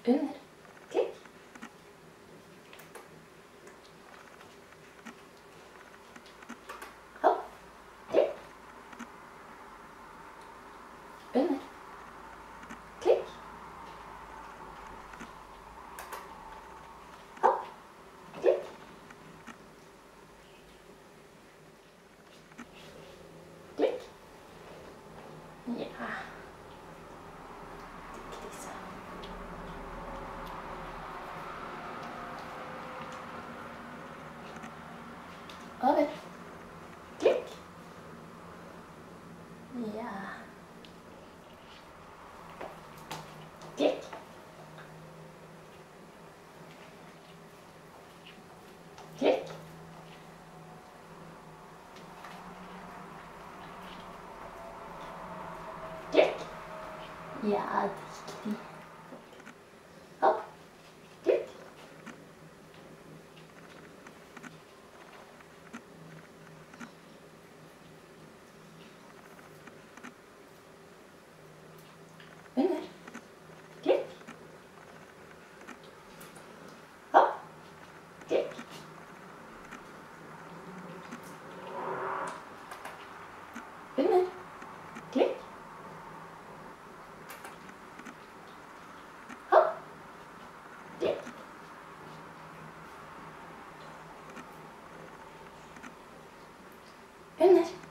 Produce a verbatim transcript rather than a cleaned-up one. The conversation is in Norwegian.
under, klikk. Hopp, klikk. Under, klikk. Hopp, klikk. Klikk. Ja. Over. Klikk. Ja. Klikk. Klikk. Klikk. Ja, riktig. Hopp. Klikk. Under, klikk. Hopp, klikk. Under, klikk. Hopp, klikk. Under.